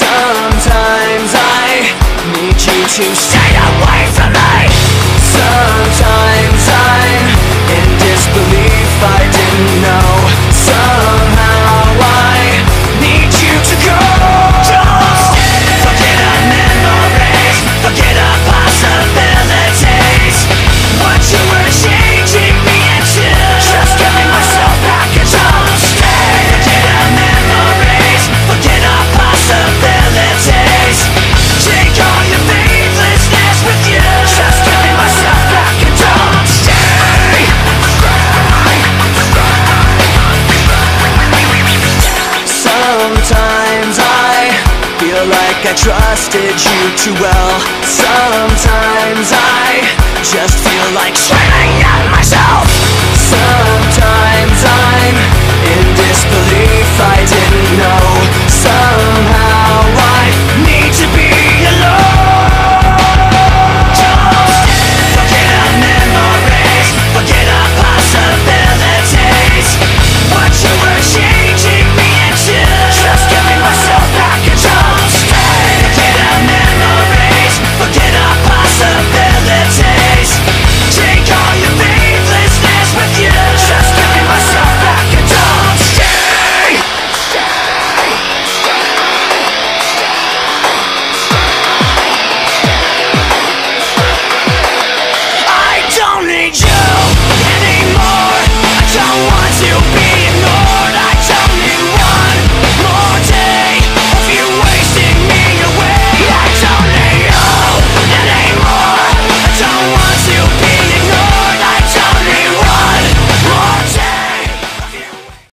Sometimes I need you to stay away from me. Sometimes I'm in disbelief, I didn't know. Somehow I need you to go. Don't stay. Forget our memories, forget our possibilities. What you were changing me into, just giving myself back and don't stay. Forget our memories, forget our possibilities. Take all your faithlessness with you, just giving myself back and don't stay. Sometimes I feel like I trusted you too well. Sometimes I just feel like screaming at myself. Sometimes I'm in disbelief, I didn't know. Somehow